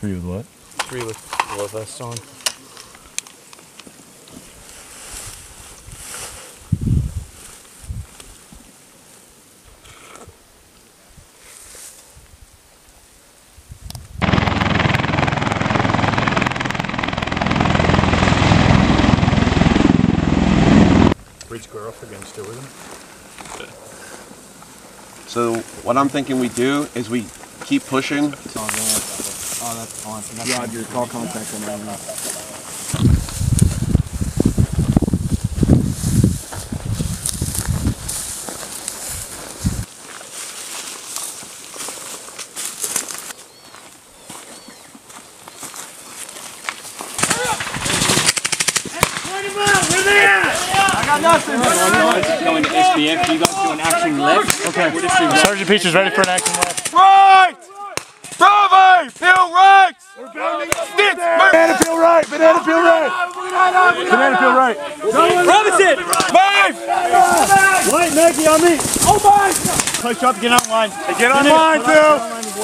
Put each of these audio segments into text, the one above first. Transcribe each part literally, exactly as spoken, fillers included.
Three with what? Three with glove vest on. Reach her up against it with him. So what I'm thinking we do is we keep pushing. It's all there. Oh, that's on. So that's Roger, call contact on that one. Nothing. Going to S B F, you guys do an action left. Okay. Sergeant Peach is ready for an action left. Right! Bravo! Peel right! Stitch! Banana peel right! Banana peel right! Banana peel right! Robinson! Move! White, Maggie on me! Oh my! Push up, get on line. Hey, get on line, Phil!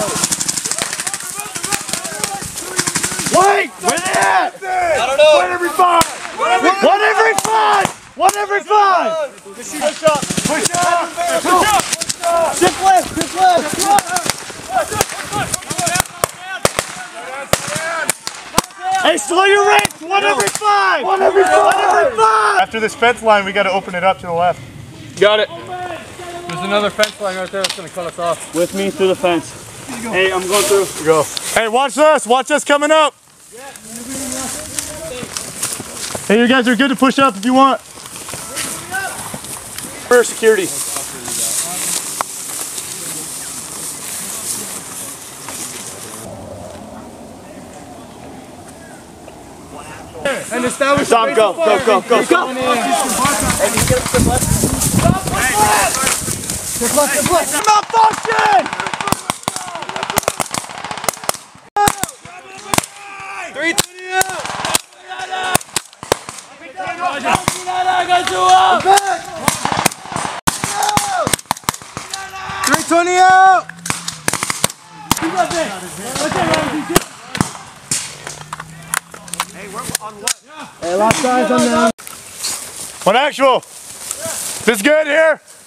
Wait! Where they at? I don't know. One every five! One every five! One every five! Push up! Push up! Push up! Shift left! Shift left! Hey, slow your ranks! One every five! One every five! One every five! After this fence line, we got to open it up to the left. Got it. There's another fence line right there that's going to cut us off. With me through the fence. Hey, I'm going through. Go. Hey, watch us! Watch us coming up! Hey, you guys are good to push up if you want. Rear security. And establish Tom, go, go, go, go, go. Hey, you get the left. Stop, left, left. Left, left, left. Malfunction! Three twenty out! Three twenty out! Hey, lock size on them. One actual. This good here?